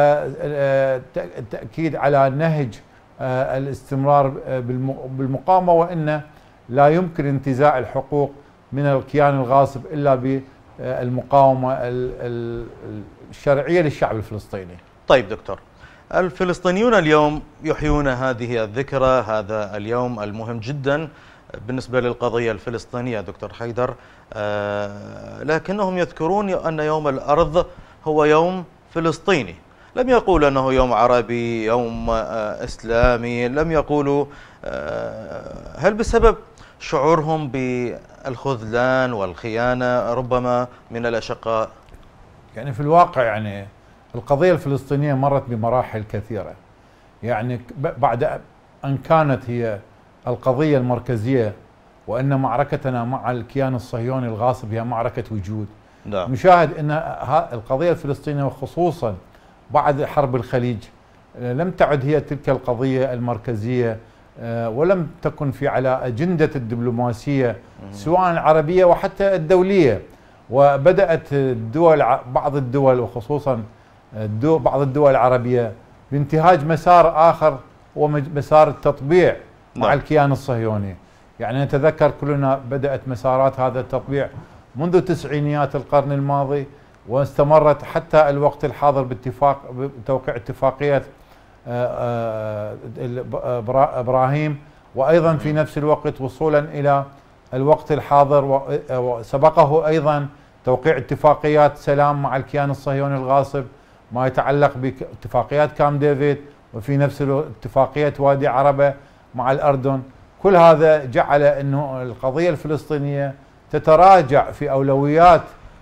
تأكيد على نهج الاستمرار بالمقاومة، وإن لا يمكن انتزاع الحقوق من الكيان الغاصب إلا بالمقاومة الشرعية للشعب الفلسطيني. طيب دكتور، الفلسطينيون اليوم يحيون هذه الذكرى، هذا اليوم المهم جدا بالنسبة للقضية الفلسطينية دكتور حيدر، لكنهم يذكرون أن يوم الأرض هو يوم فلسطيني، لم يقولوا أنه يوم عربي، يوم إسلامي، لم يقولوا. هل بسبب شعورهم بالخذلان والخيانة ربما من الأشقاء؟ يعني في الواقع يعني القضية الفلسطينية مرت بمراحل كثيرة، يعني بعد أن كانت هي القضية المركزية وأن معركتنا مع الكيان الصهيوني الغاصب هي معركة وجود. نعم. نشاهد أن القضية الفلسطينية وخصوصا بعد حرب الخليج لم تعد هي تلك القضية المركزية، ولم تكن على أجندة الدبلوماسية سواء العربية وحتى الدولية. وبدأت بعض الدول وخصوصا بعض الدول العربية بانتهاج مسار آخر هو مسار التطبيع مع الكيان الصهيوني. يعني نتذكر كلنا بدأت مسارات هذا التطبيع منذ تسعينيات القرن الماضي، واستمرت حتى الوقت الحاضر بتوقيع اتفاقية إبراهيم، وأيضا في نفس الوقت وصولا إلى الوقت الحاضر وسبقه أيضا توقيع اتفاقيات سلام مع الكيان الصهيوني الغاصب، ما يتعلق باتفاقيات كامب ديفيد، وفي نفس الوقت اتفاقية وادي عربة مع الأردن. كل هذا جعل أنه القضية الفلسطينية تتراجع في أولويات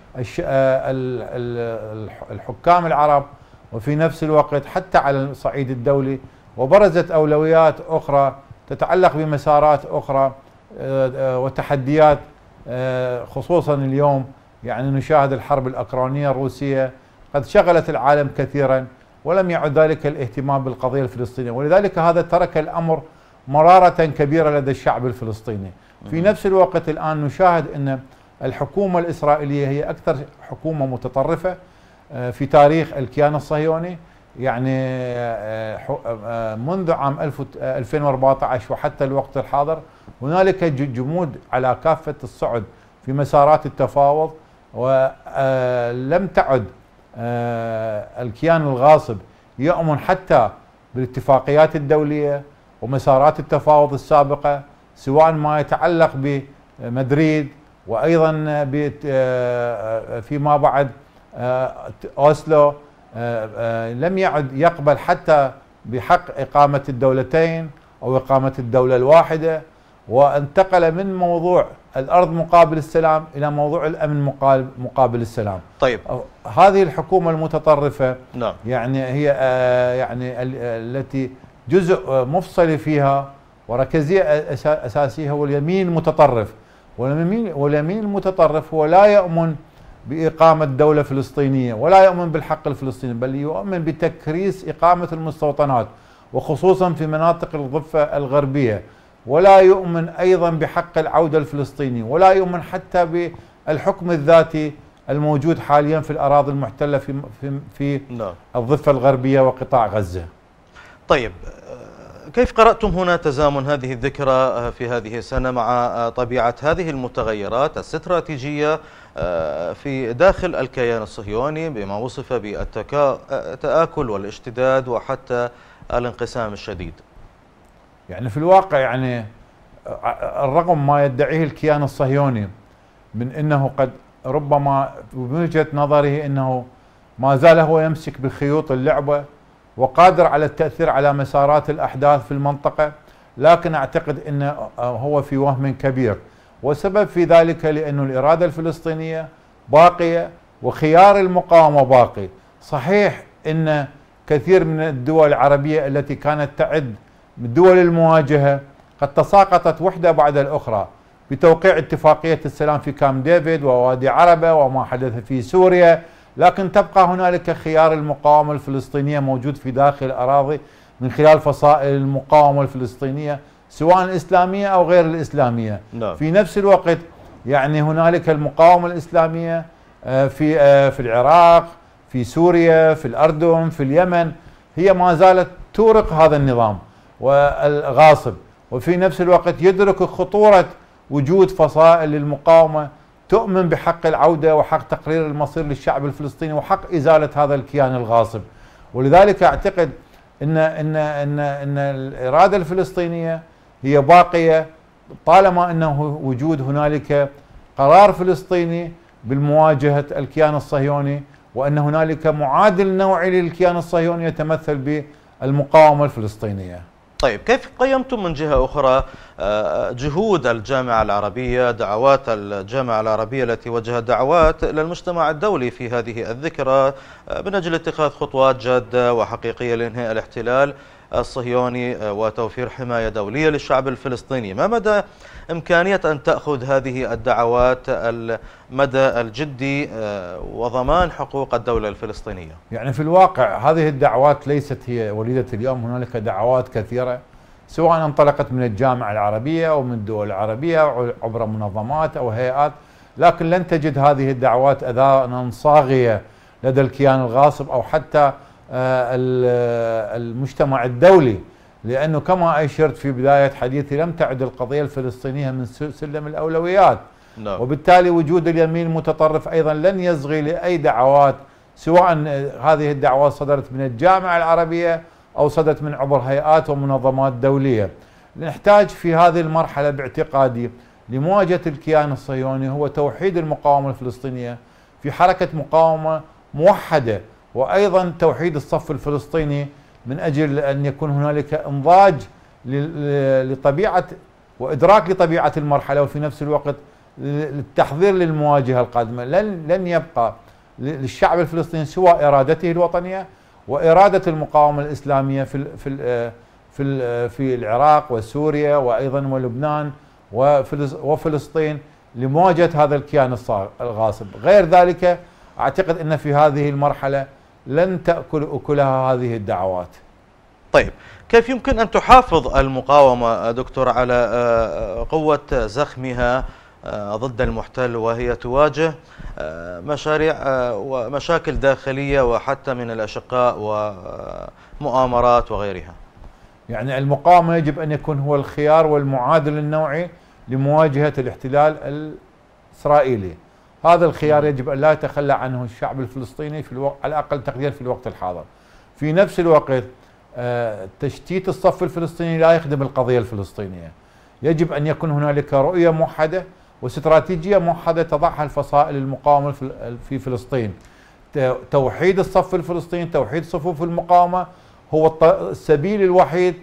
الحكام العرب، وفي نفس الوقت حتى على الصعيد الدولي، وبرزت أولويات أخرى تتعلق بمسارات أخرى وتحديات. خصوصا اليوم يعني نشاهد الحرب الأوكرانية الروسية قد شغلت العالم كثيرا، ولم يعد ذلك الاهتمام بالقضية الفلسطينية، ولذلك هذا ترك الأمر مرارة كبيرة لدى الشعب الفلسطيني. في نفس الوقت الآن نشاهد أن الحكومة الإسرائيلية هي أكثر حكومة متطرفة في تاريخ الكيان الصهيوني. يعني منذ عام 2014 وحتى الوقت الحاضر هنالك جمود على كافة الصعد في مسارات التفاوض، ولم تعد الكيان الغاصب يؤمن حتى بالاتفاقيات الدولية ومسارات التفاوض السابقة، سواء ما يتعلق بمدريد وأيضا فيما بعد أوسلو. لم يعد يقبل حتى بحق إقامة الدولتين أو إقامة الدولة الواحدة، وانتقل من موضوع الأرض مقابل السلام إلى موضوع الأمن مقابل السلام. طيب، هذه الحكومة المتطرفة نعم. يعني هي يعني التي جزء مفصل فيها وركزية أساسية هو اليمين المتطرف، واليمين المتطرف هو لا يؤمن بإقامة دولة فلسطينية ولا يؤمن بالحق الفلسطيني، بل يؤمن بتكريس إقامة المستوطنات وخصوصا في مناطق الضفة الغربية، ولا يؤمن أيضا بحق العودة الفلسطيني، ولا يؤمن حتى بالحكم الذاتي الموجود حاليا في الأراضي المحتلة في الضفة الغربية وقطاع غزة. طيب، كيف قرأتم هنا تزامن هذه الذكرى في هذه السنة مع طبيعة هذه المتغيرات الاستراتيجية في داخل الكيان الصهيوني بما وصف بالتآكل والاشتداد وحتى الانقسام الشديد؟ يعني في الواقع يعني الرغم ما يدعيه الكيان الصهيوني من أنه قد ربما من وجهة نظره أنه ما زال هو يمسك بخيوط اللعبة وقادر على التأثير على مسارات الأحداث في المنطقة، لكن أعتقد أنه هو في وهم كبير، والسبب في ذلك لأن الإرادة الفلسطينية باقية وخيار المقاومة باقي. صحيح أن كثير من الدول العربية التي كانت تعد من دول المواجهة قد تساقطت وحدة بعد الأخرى بتوقيع اتفاقية السلام في كامب ديفيد ووادي عربة وما حدث في سوريا، لكن تبقى هنالك خيار المقاومة الفلسطينية موجود في داخل الأراضي من خلال فصائل المقاومة الفلسطينية سواء الإسلامية أو غير الإسلامية. في نفس الوقت يعني هنالك المقاومة الإسلامية في العراق، في سوريا، في الأردن، في اليمن، هي ما زالت تورق هذا النظام والغاصب، وفي نفس الوقت يدرك خطورة وجود فصائل للمقاومة تؤمن بحق العودة وحق تقرير المصير للشعب الفلسطيني وحق إزالة هذا الكيان الغاصب. ولذلك أعتقد أن الإرادة الفلسطينية هي باقية طالما أنه وجود هنالك قرار فلسطيني بالمواجهة الكيان الصهيوني، وأن هنالك معادل نوعي للكيان الصهيوني يتمثل بالمقاومة الفلسطينية. طيب، كيف قيمتم من جهة أخرى جهود الجامعة العربية، دعوات الجامعة العربية التي وجهت دعوات للمجتمع الدولي في هذه الذكرى من أجل اتخاذ خطوات جادة وحقيقية لإنهاء الاحتلال الصهيوني وتوفير حماية دولية للشعب الفلسطيني؟ ما مدى إمكانية أن تأخذ هذه الدعوات المدى الجدي وضمان حقوق الدولة الفلسطينية؟ يعني في الواقع هذه الدعوات ليست هي وليدة اليوم، هنالك دعوات كثيرة سواء انطلقت من الجامعة العربية أو من الدول العربية أو عبر منظمات أو هيئات، لكن لن تجد هذه الدعوات أذانا صاغية لدى الكيان الغاصب أو حتى المجتمع الدولي، لأنه كما أشرت في بداية حديثي لم تعد القضية الفلسطينية من سلم الأولويات. وبالتالي وجود اليمين المتطرف أيضا لن يصغي لأي دعوات، سواء هذه الدعوات صدرت من الجامعة العربية أو صدرت من عبر هيئات ومنظمات دولية. نحتاج في هذه المرحلة باعتقادي لمواجهة الكيان الصهيوني هو توحيد المقاومة الفلسطينية في حركة مقاومة موحدة، وأيضا توحيد الصف الفلسطيني من أجل أن يكون هنالك انضاج لطبيعة وإدراك لطبيعة المرحلة، وفي نفس الوقت للتحضير للمواجهة القادمة. لن يبقى للشعب الفلسطيني سوى إرادته الوطنية وإرادة المقاومة الإسلامية في العراق وسوريا وأيضا ولبنان وفلسطين لمواجهة هذا الكيان الغاصب. غير ذلك أعتقد أن في هذه المرحلة لن تأكل أكلها هذه الدعوات. طيب، كيف يمكن أن تحافظ المقاومة دكتور على قوة زخمها ضد المحتل وهي تواجه مشاريع ومشاكل داخلية وحتى من الأشقاء ومؤامرات وغيرها؟ يعني المقاومة يجب أن يكون هو الخيار والمعادل النوعي لمواجهة الاحتلال الإسرائيلي. هذا الخيار يجب أن لا يتخلى عنه الشعب الفلسطيني على أقل تقدير في الوقت الحاضر. في نفس الوقت تشتيت الصف الفلسطيني لا يخدم القضية الفلسطينية. يجب أن يكون هنالك رؤية موحدة واستراتيجية موحدة تضعها الفصائل المقاومة في فلسطين. توحيد الصف الفلسطيني، توحيد صفوف المقاومة هو السبيل الوحيد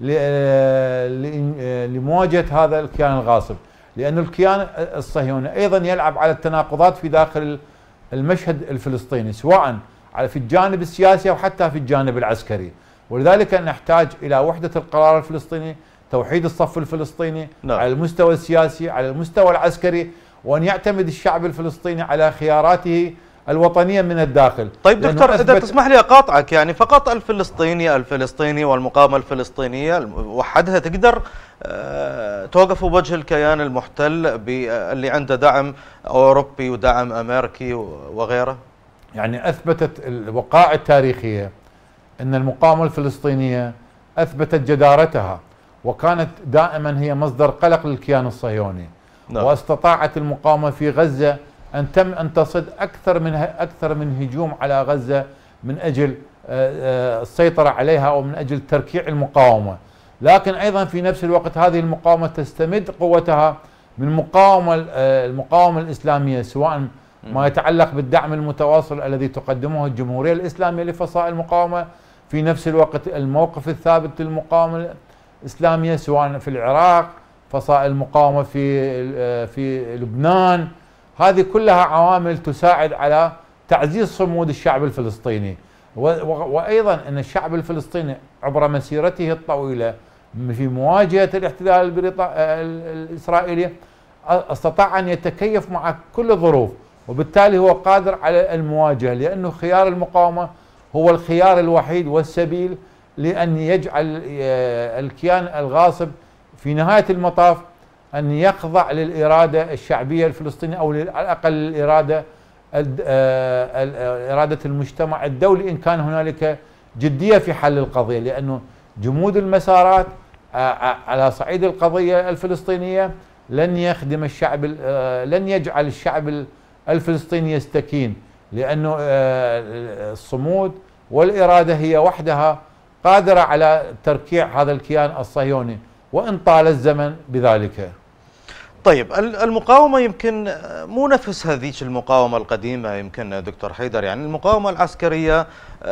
لمواجهة هذا الكيان الغاصب، لأن الكيان الصهيوني أيضا يلعب على التناقضات في داخل المشهد الفلسطيني، سواء في الجانب السياسي أو حتى في الجانب العسكري. ولذلك نحتاج إلى وحدة القرار الفلسطيني، توحيد الصف الفلسطيني على المستوى السياسي، على المستوى العسكري، وأن يعتمد الشعب الفلسطيني على خياراته الوطنية من الداخل. طيب دكتور، إذا تسمح لي أقاطعك، يعني فقط الفلسطيني والمقاومة الفلسطينية وحدها تقدر توقف بوجه الكيان المحتل اللي عنده دعم أوروبي ودعم أمريكي وغيره؟ يعني أثبتت الوقائع التاريخية أن المقاومة الفلسطينية أثبتت جدارتها، وكانت دائما هي مصدر قلق للكيان الصهيوني. واستطاعت المقاومة في غزة أن تصد أكثر من هجوم على غزة من أجل السيطرة عليها أو من أجل تركيع المقاومة. لكن أيضا في نفس الوقت هذه المقاومة تستمد قوتها من المقاومة الإسلامية، سواء ما يتعلق بالدعم المتواصل الذي تقدمه الجمهورية الإسلامية لفصائل المقاومة، في نفس الوقت الموقف الثابت للمقاومة الإسلامية سواء في العراق، فصائل المقاومة في لبنان. هذه كلها عوامل تساعد على تعزيز صمود الشعب الفلسطيني. وأيضا أن الشعب الفلسطيني عبر مسيرته الطويلة في مواجهة الاحتلال الإسرائيلي استطاع أن يتكيف مع كل الظروف، وبالتالي هو قادر على المواجهة، لأنه خيار المقاومة هو الخيار الوحيد والسبيل لأن يجعل الكيان الغاصب في نهاية المطاف أن يخضع للإرادة الشعبية الفلسطينية، أو على الأقل إرادة المجتمع الدولي إن كان هنالك جدية في حل القضية. لأنه جمود المسارات على صعيد القضية الفلسطينية لن يخدم الشعب، لن يجعل الشعب الفلسطيني يستكين، لأنه الصمود والإرادة هي وحدها قادرة على تركيع هذا الكيان الصهيوني وإن طال الزمن بذلك. طيب المقاومة يمكن مو نفس هذيك المقاومة القديمة يمكن دكتور حيدر، يعني المقاومة العسكرية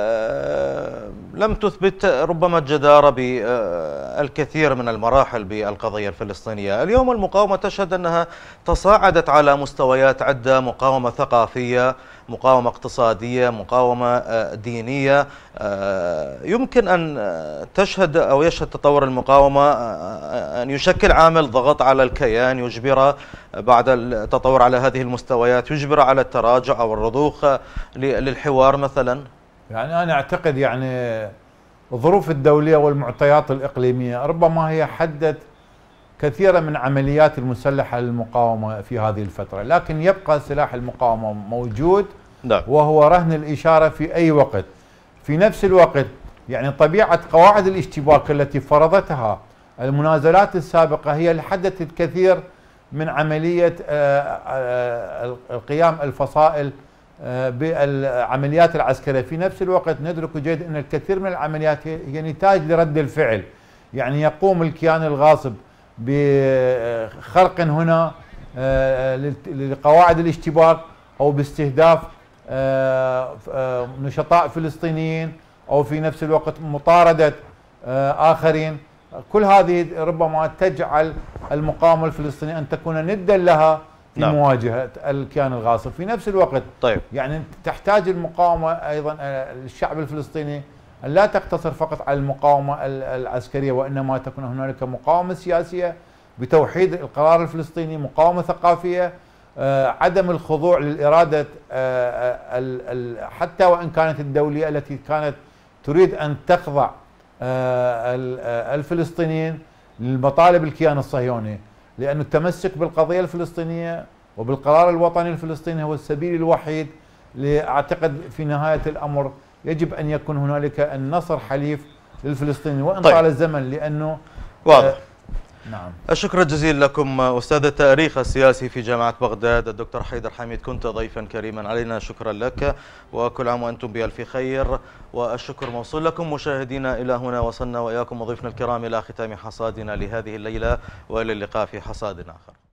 لم تثبت ربما الجدارة بالكثير من المراحل بالقضية الفلسطينية. اليوم المقاومة تشهد أنها تصاعدت على مستويات عدة، مقاومة ثقافية، مقاومة اقتصادية، مقاومة دينية. يمكن أن تشهد أو يشهد تطور المقاومة أن يشكل عامل ضغط على الكيان يجبر بعد التطور على هذه المستويات يجبر على التراجع أو الرضوخ للحوار مثلا. يعني أنا أعتقد يعني الظروف الدولية والمعطيات الإقليمية ربما هي حدت كثيرا من عمليات المسلحة للمقاومة في هذه الفترة، لكن يبقى سلاح المقاومة موجود وهو رهن الإشارة في أي وقت. في نفس الوقت يعني طبيعة قواعد الاشتباك التي فرضتها المنازلات السابقة هي اللي حدت الكثير من عملية القيام الفصائل بالعمليات العسكرية. في نفس الوقت ندرك جيد أن الكثير من العمليات هي نتاج لرد الفعل، يعني يقوم الكيان الغاصب بخرق هنا لقواعد الاشتباك أو باستهداف نشطاء فلسطينيين أو في نفس الوقت مطاردة آخرين. كل هذه ربما تجعل المقاومة الفلسطينية أن تكون ندا لها في مواجهة الكيان الغاصب. في نفس الوقت يعني تحتاج المقاومة أيضا الشعب الفلسطيني أن لا تقتصر فقط على المقاومة العسكرية، وإنما تكون هنالك مقاومة سياسية بتوحيد القرار الفلسطيني، مقاومة ثقافية، عدم الخضوع للإرادة حتى وإن كانت الدولية التي كانت تريد أن تخضع الفلسطينيين للمطالب الكيان الصهيوني، لأن التمسك بالقضية الفلسطينية وبالقرار الوطني الفلسطيني هو السبيل الوحيد. أعتقد في نهاية الأمر يجب أن يكون هنالك النصر حليف للفلسطينيين وإن طال الزمن، لأنه واضح. نعم. الشكر الجزيل لكم أستاذ التاريخ السياسي في جامعة بغداد الدكتور حيدر حميد، كنت ضيفا كريما علينا، شكرا لك وكل عام وأنتم بألف خير. والشكر موصول لكم مشاهدينا. إلى هنا وصلنا وإياكم وضيفنا الكرام إلى ختام حصادنا لهذه الليلة، وإلى اللقاء في حصاد آخر.